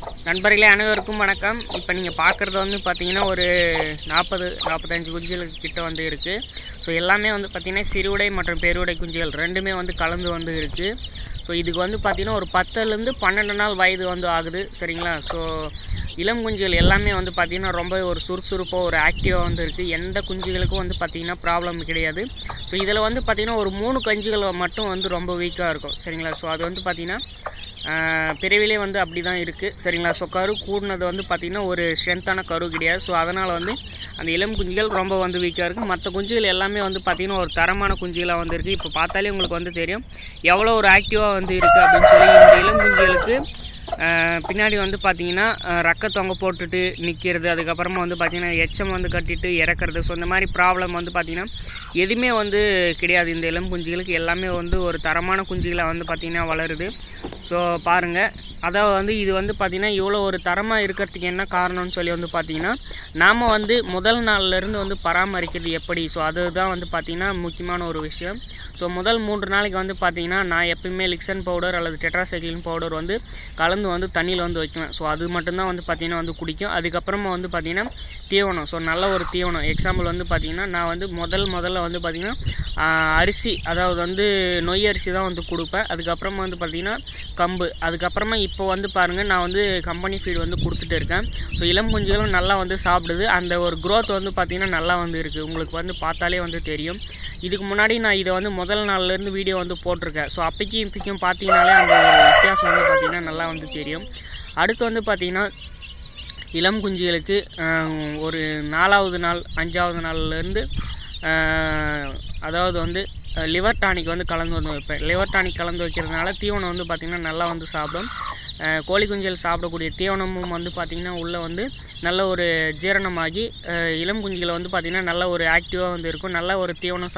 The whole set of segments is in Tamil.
நண்பர்களே அனைவருக்கும் வணக்கம். இப்போ நீங்கள் பார்க்குறது வந்து பார்த்தீங்கன்னா ஒரு 40-45 குஞ்சுகள் கிட்ட வந்து இருக்குது. ஸோ எல்லாமே வந்து பார்த்திங்கன்னா சிறுவிடை மற்றும் பெருவிடை குஞ்சுகள் ரெண்டுமே வந்து கலந்து வந்து இருக்குது. ஸோ இதுக்கு வந்து பார்த்திங்கன்னா ஒரு 10லேருந்து 12 நாள் வயது வந்து ஆகுது, சரிங்களா. ஸோ இளம் குஞ்சுகள் எல்லாமே வந்து பார்த்திங்கன்னா ரொம்ப ஒரு சுறுசுறுப்பாக ஒரு ஆக்டிவாக வந்து இருக்குது. எந்த குஞ்சுகளுக்கும் வந்து பார்த்திங்கன்னா ப்ராப்ளம் கிடையாது. ஸோ இதில் வந்து பார்த்திங்கன்னா ஒரு 3 குஞ்சுகள் மட்டும் வந்து ரொம்ப வீக்காக இருக்கும், சரிங்களா. ஸோ அது வந்து பார்த்திங்கன்னா பிறவிலே வந்து அப்படி தான் இருக்குது, சரிங்களா. ஸோ கரு கூடினது வந்து பார்த்திங்கன்னா ஒரு ஸ்ட்ரென்த்தான கரு கிடையாது. ஸோ அதனால் வந்து அந்த இளம் குஞ்சுகள் ரொம்ப வந்து வீக்காக இருக்குது. மற்ற குஞ்சுகள் எல்லாமே வந்து பார்த்திங்கன்னா ஒரு தரமான குஞ்சுகளாக வந்து இருக்குது. இப்போ பார்த்தாலே உங்களுக்கு வந்து தெரியும் எவ்வளோ ஒரு ஆக்டிவாக வந்து இருக்குது அப்படின்னு சொல்லி. இந்த இளம் குஞ்சுகளுக்கு பின்னாடி வந்து பார்த்திங்கன்னா ரக்க தொங்க போட்டுட்டு நிற்கிறது, அதுக்கப்புறமா வந்து பார்த்திங்கன்னா எச்சம் வந்து கட்டிட்டு இறக்குறது. ஸோ இந்த மாதிரி ப்ராப்ளம் வந்து பார்த்திங்கன்னா எதுவுமே வந்து கிடையாது. இந்த இளம் குஞ்சுகளுக்கு எல்லாமே வந்து ஒரு தரமான குஞ்சுகளாக வந்து பார்த்திங்கன்னா வளருது. ஸோ பாருங்கள், அதாவது வந்து இது வந்து பார்த்திங்கன்னா இவ்வளோ ஒரு தரமாக இருக்கிறதுக்கு என்ன காரணம்னு சொல்லி வந்து பார்த்திங்கன்னா நாம் வந்து முதல் நாள்லேருந்து வந்து பராமரிக்கிறது எப்படி. ஸோ அதுதான் வந்து பார்த்திங்கன்னா முக்கியமான ஒரு விஷயம். ஸோ முதல் 3 நாளைக்கு வந்து பார்த்திங்கன்னா நான் எப்பயுமே லிக்சன் பவுடர் அல்லது டெட்ராசைக்ளின் பவுடர் வந்து கலந்து வந்து தண்ணியில் வந்து வைக்குவேன். ஸோ அது மட்டும்தான் வந்து பார்த்திங்கன்னா வந்து குடிக்கும். அதுக்கப்புறமா வந்து பார்த்திங்கன்னா தீவனம், ஸோ நல்ல ஒரு தீவனம். எக்ஸாம்பிள் வந்து பார்த்திங்கன்னா நான் வந்து முதல்ல வந்து பார்த்திங்கன்னா அரிசி, அதாவது வந்து நொய் அரிசி தான் வந்து கொடுப்பேன். அதுக்கப்புறமா வந்து பார்த்திங்கன்னா கம்பு, அதுக்கப்புறமா இப்போ வந்து பாருங்கள் நான் வந்து கம்பெனி ஃபீடு வந்து கொடுத்துட்டு இருக்கேன். ஸோ இளம் குஞ்சுகளும் நல்லா வந்து சாப்பிடுது. அந்த ஒரு க்ரோத் வந்து பார்த்திங்கன்னா நல்லா வந்து இருக்குது. உங்களுக்கு வந்து பார்த்தாலே வந்து தெரியும். இதுக்கு முன்னாடி நான் இதை வந்து முதல் நாள்லேருந்து வீடியோ வந்து போட்டிருக்கேன். ஸோ அப்பைக்கும் இப்பைக்கும் பார்த்தீங்கன்னாலே அந்த ஒரு வித்தியாசம் வந்து பார்த்திங்கன்னா நல்லா வந்து தெரியும். அடுத்து வந்து பார்த்திங்கன்னா இளம் குஞ்சுகளுக்கு ஒரு 4வது நாள் 5வது நாள்லேருந்து அதாவது வந்து லிவர் டானிக் வந்து கலந்து வந்து வைப்பேன். லிவர் டானிக் கலந்து வைக்கிறதுனால தீவனம் வந்து பார்த்திங்கன்னா நல்லா வந்து சாப்பிடும். கோழி குஞ்சுகள் சாப்பிடக்கூடிய தீவனமும் வந்து பார்த்திங்கன்னா உள்ளே வந்து நல்ல ஒரு ஜீரணமாகி இளம் குஞ்சுகளை வந்து பார்த்திங்கன்னா நல்ல ஒரு ஆக்டிவாக வந்து இருக்கும். நல்ல ஒரு தீவனம்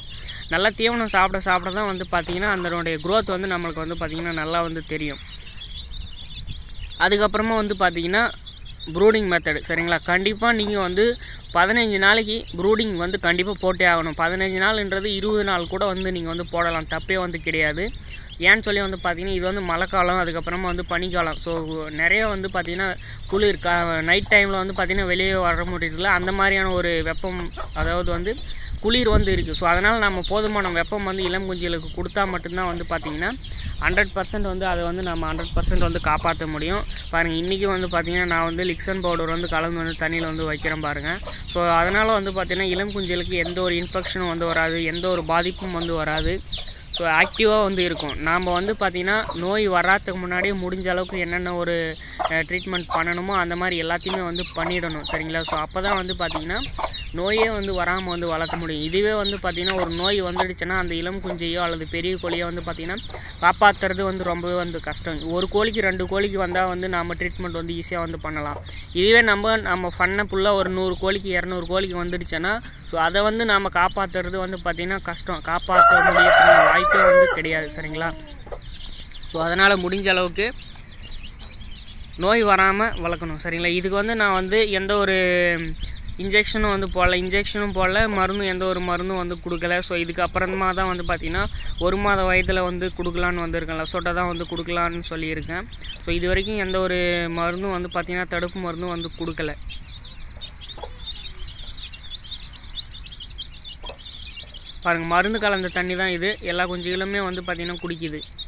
சாப்பிட தான் வந்து பார்த்திங்கன்னா அதனுடைய க்ரோத் வந்து நம்மளுக்கு வந்து பார்த்திங்கன்னா நல்லா வந்து தெரியும். அதுக்கப்புறமா வந்து பார்த்திங்கன்னா ப்ரூடிங் மெத்தடு, சரிங்களா. கண்டிப்பாக நீங்கள் வந்து 15 நாளைக்கு ப்ரூடிங் வந்து கண்டிப்பாக போட்டே ஆகணும். 15 நாள்ன்றது 20 நாள் கூட வந்து நீங்கள் வந்து போடலாம், தப்பே வந்து கிடையாது. ஏன்னு சொல்லி வந்து பார்த்திங்கன்னா இது வந்து மழை காலம், அதுக்கப்புறமா வந்து பனிக்காலம். ஸோ நிறைய வந்து பார்த்திங்கன்னா குளிர் நைட் டைமில் வந்து பார்த்திங்கன்னா வெளியே வர முடியல, அந்த மாதிரியான ஒரு வெப்பம், அதாவது வந்து குளிர் வந்து இருக்குது. ஸோ அதனால் நம்ம போதுமான வெப்பம் வந்து இளம் குஞ்சுகளுக்கு கொடுத்தா மட்டும்தான் வந்து பார்த்திங்கன்னா 100% வந்து அதை வந்து நம்ம 100% வந்து காப்பாற்ற முடியும். பாருங்கள், இன்றைக்கி வந்து பார்த்திங்கன்னா நான் வந்து லிக்சன் பவுடர் வந்து கலந்து வந்து தண்ணியில் வந்து வைக்கிறேன் பாருங்கள். ஸோ அதனால் வந்து பார்த்திங்கன்னா இளம் குஞ்சுகளுக்கு எந்த ஒரு இன்ஃபெக்ஷனும் வந்து வராது, எந்த ஒரு பாதிப்பும் வந்து வராது. ஸோ ஆக்டிவாக வந்து இருக்கும். நாம் வந்து பார்த்திங்கன்னா நோய் வராதுக்கு முன்னாடியே முடிஞ்ச அளவுக்கு என்னென்ன ஒரு ட்ரீட்மெண்ட் பண்ணணுமோ அந்த மாதிரி எல்லாத்தையுமே வந்து பண்ணிடணும், சரிங்களா. ஸோ அப்போ தான் வந்து பார்த்திங்கன்னா நோயே வந்து வராமல் வந்து வளர்க்க முடியும். இதுவே வந்து பார்த்திங்கன்னா ஒரு நோய் வந்துடுச்சுன்னா அந்த இளம் குஞ்சையோ அல்லது பெரிய கோழியோ வந்து பார்த்திங்கன்னா காப்பாற்றுறது வந்து ரொம்பவே வந்து கஷ்டம். ஒரு கோழிக்கு 2 கோழிக்கு வந்தால் வந்து நம்ம ட்ரீட்மெண்ட் வந்து ஈஸியாக வந்து பண்ணலாம். இதுவே நம்ம பண்ண ஃபுல்லாக ஒரு 100 கோழிக்கு 200 கோழிக்கு வந்துடுச்சுன்னா ஸோ அதை வந்து நாம் காப்பாற்றுறது வந்து பார்த்திங்கன்னா கஷ்டம், காப்பாற்ற முடியறதுக்கு வாய்ப்பே வந்து கிடையாது, சரிங்களா. ஸோ அதனால் முடிஞ்ச அளவுக்கு நோய் வராமல் வளர்க்கணும், சரிங்களா. இதுக்கு வந்து நான் வந்து எந்த ஒரு இன்ஜெக்ஷனும் வந்து போடல, எந்த ஒரு மருந்தும் வந்து கொடுக்கல. ஸோ இதுக்கப்புறமா தான் வந்து பார்த்திங்கன்னா 1 மாத வயதில் வந்து கொடுக்கலான்னு வந்திருக்கேன். லசோட்டா தான் வந்து கொடுக்கலான்னு சொல்லியிருக்கேன். ஸோ இது வரைக்கும் எந்த ஒரு மருந்தும் வந்து பார்த்திங்கன்னா தடுப்பு மருந்தும் வந்து கொடுக்கல. பாருங்கள், மருந்து கலந்த தண்ணி தான் இது எல்லா குஞ்சுகளுமே வந்து பார்த்திங்கன்னா குடிக்குது.